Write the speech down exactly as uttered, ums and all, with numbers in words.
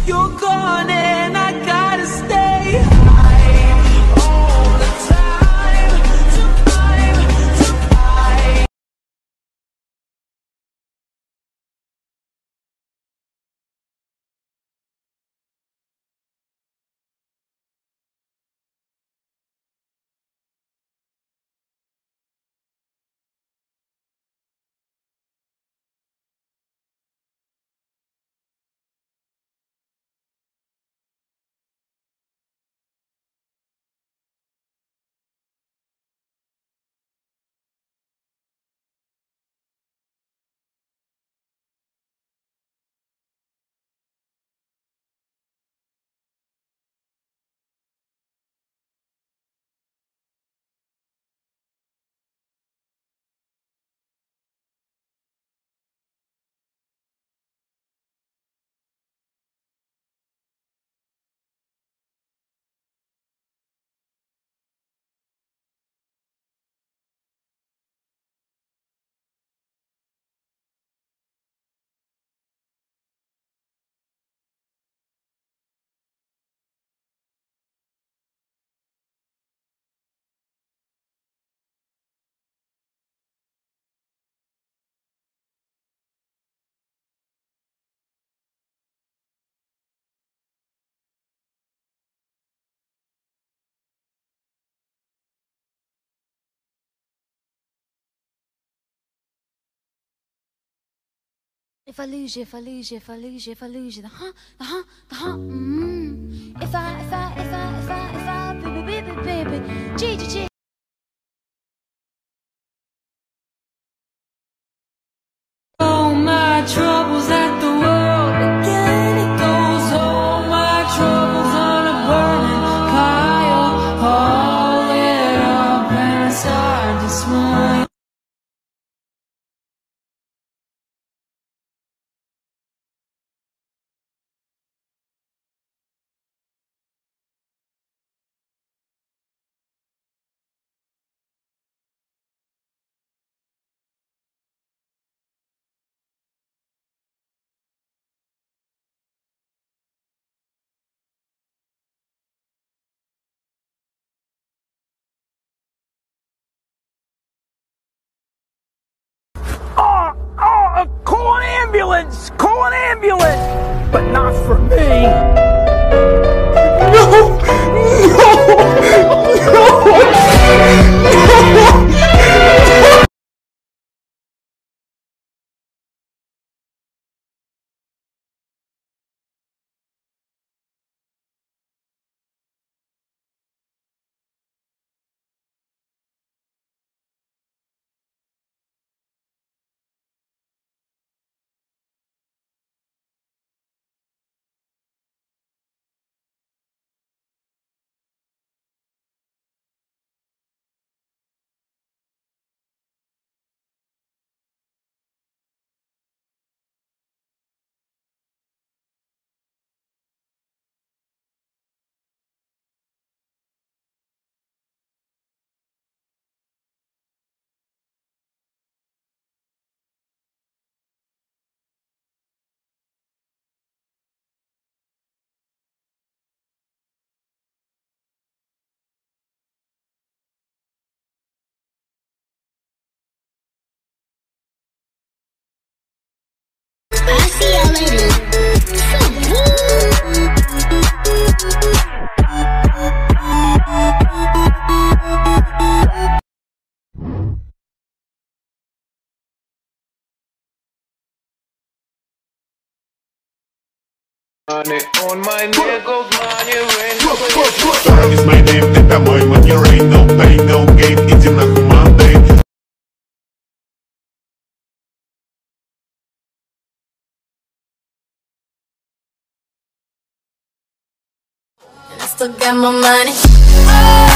You're gone and I gotta stay high all the time to climb, to climb. If I lose you, if I lose you, if I lose you, if I lose you, the huh, the huh, the huh, mmm. If I, if I, if I, if I, if I, baby, baby, baby, G, G, G. All my troubles at the world again, it goes. All my troubles on a burning pile. Haul it up and I start to smile. Oh, oh, uh, call an ambulance! Call an ambulance! But not for me! No! No! No! I'll see y'all later. Money on my neck, goes money rain. Sorry is my name, это мой money rain. No pain, no gain, иди нахуй Monday. I still got my money.